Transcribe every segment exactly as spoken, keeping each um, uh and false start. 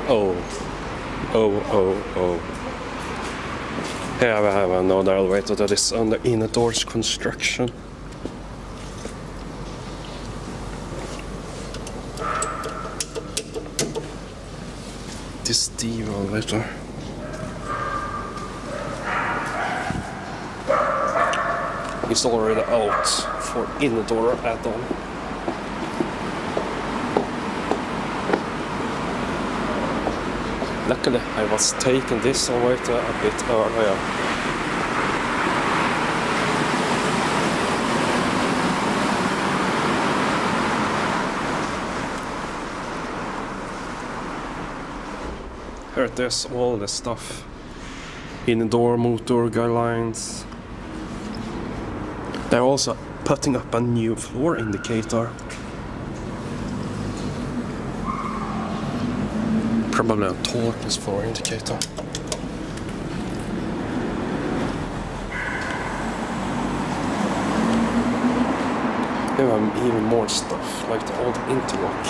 Oh, oh, oh, oh. Here we have another elevator that is under innedoors construction. This Steve elevator. It's already out for indoor add-on. Luckily, I was taking this elevator a bit earlier. Here it is, all the stuff. Indoor motor guidelines. They're also putting up a new floor indicator. Probably a torqueless floor indicator. Here have even more stuff, like the old interlock.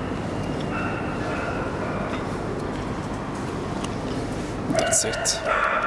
That's it.